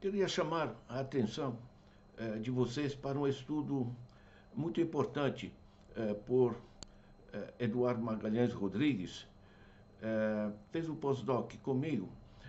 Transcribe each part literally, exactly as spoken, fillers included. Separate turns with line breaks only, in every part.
Queria chamar a atenção eh, de vocês para um estudo muito importante eh, por eh, Eduardo Magalhães Rodrigues, eh, fez um pós-doc comigo.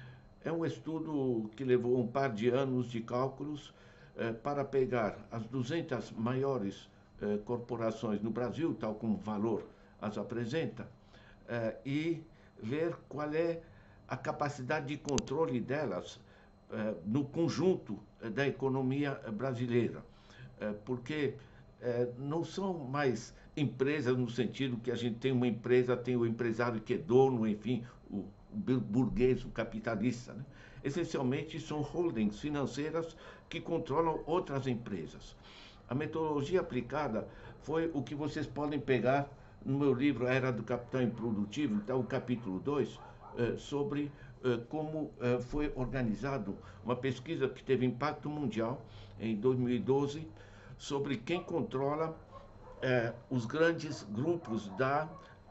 É um estudo que levou um par de anos de cálculos eh, para pegar as duzentas maiores eh, corporações no Brasil, tal como o Valor as apresenta, eh, e ver qual é a capacidade de controle delas eh, no conjunto eh, da economia brasileira. Eh, porque eh, não são mais empresas no sentido que a gente tem uma empresa, tem o empresário que é dono, enfim, o, o burguês, o capitalista. Né? Essencialmente são holdings financeiras que controlam outras empresas. A metodologia aplicada foi o que vocês podem pegar no meu livro A Era do Capital Improdutivo, então o capítulo dois, eh, sobre eh, como eh, foi organizado uma pesquisa que teve impacto mundial em dois mil e doze sobre quem controla eh, os grandes grupos da,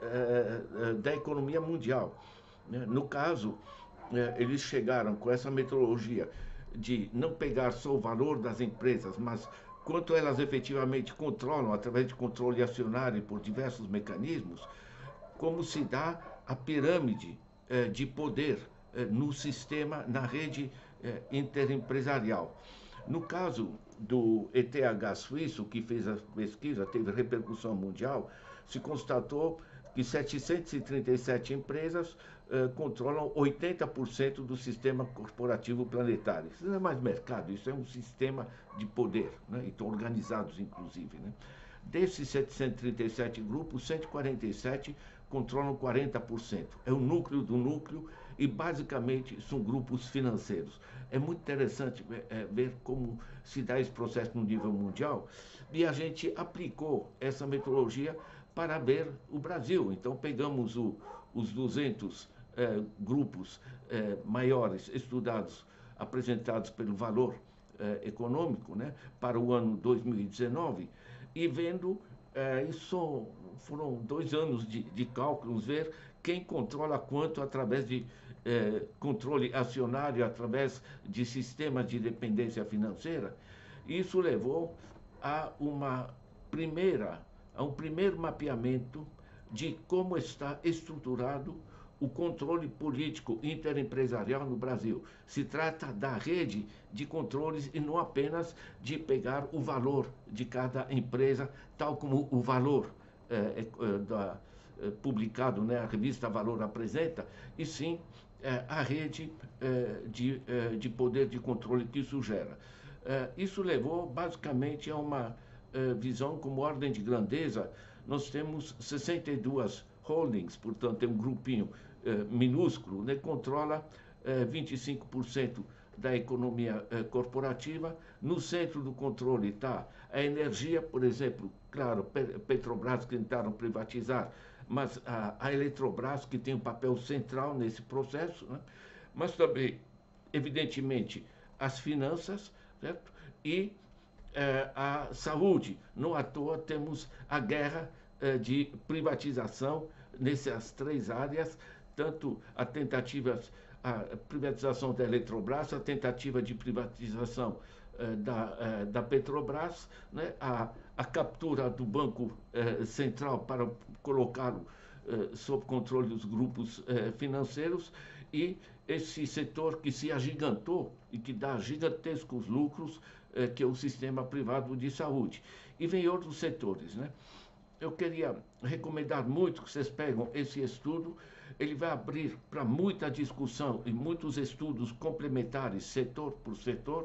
eh, eh, da economia mundial. Né? No caso, eh, eles chegaram com essa metodologia de não pegar só o valor das empresas, mas quanto elas efetivamente controlam, através de controle acionário por diversos mecanismos, como se dá a pirâmide eh, de poder eh, no sistema, na rede eh, interempresarial. No caso do E T H suíço, que fez a pesquisa, teve repercussão mundial, se constatou que setecentas e trinta e sete empresas eh, controlam oitenta por cento do sistema corporativo planetário. Isso não é mais mercado, isso é um sistema de poder, né? E estão organizados, inclusive. Né? Desses setecentos e trinta e sete grupos, cento e quarenta e sete controlam quarenta por cento. É o núcleo do núcleo e, basicamente, são grupos financeiros. É muito interessante é, ver como se dá esse processo no nível mundial e a gente aplicou essa metodologia para ver o Brasil. Então, pegamos o, os duzentos é, grupos é, maiores estudados, apresentados pelo Valor é, Econômico, né, para o ano dois mil e dezenove, e vendo, é, isso foram dois anos de, de cálculos, ver quem controla quanto através de é, controle acionário, através de sistemas de dependência financeira. Isso levou a uma primeira, a um primeiro mapeamento de como está estruturado o controle político interempresarial no Brasil. Se trata da rede de controles e não apenas de pegar o valor de cada empresa, tal como o valor é, é, da, é, publicado, né, a revista Valor apresenta, e sim é, a rede é, de, é, de poder de controle que isso gera. É, isso levou basicamente a uma é, visão como ordem de grandeza. Nós temos sessenta e duas holdings, portanto é um grupinho eh, minúsculo, né, controla eh, vinte e cinco por cento da economia eh, corporativa. No centro do controle está a energia, por exemplo, claro, Petrobras que tentaram privatizar, mas a, a Eletrobras que tem um papel central nesse processo, né, mas também, evidentemente, as finanças, certo? E eh, a saúde. Não à toa temos a guerra de privatização nessas três áreas, tanto a tentativa, a privatização da Eletrobras, a tentativa de privatização eh, da, eh, da Petrobras, né? a, a captura do Banco eh, Central para colocá-lo eh, sob controle dos grupos eh, financeiros, e esse setor que se agigantou e que dá gigantescos lucros, eh, que é o sistema privado de saúde. E vem outros setores, né? Eu queria recomendar muito que vocês pegam esse estudo. Ele vai abrir para muita discussão e muitos estudos complementares, setor por setor.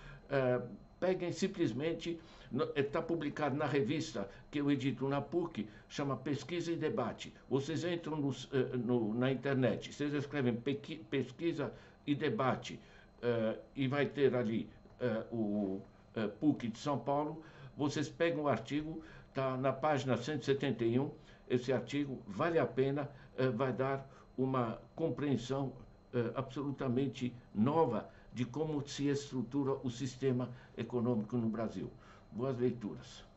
Uh, peguem simplesmente, está publicado na revista que eu edito na PUC, chama Pesquisa e Debate. Vocês entram no, no, na internet, vocês escrevem Pesquisa e Debate, uh, e vai ter ali uh, o uh, PUC de São Paulo. Vocês pegam o artigo, está na página cento e setenta e um, esse artigo vale a pena, eh, vai dar uma compreensão eh, absolutamente nova de como se estrutura o sistema econômico no Brasil. Boas leituras.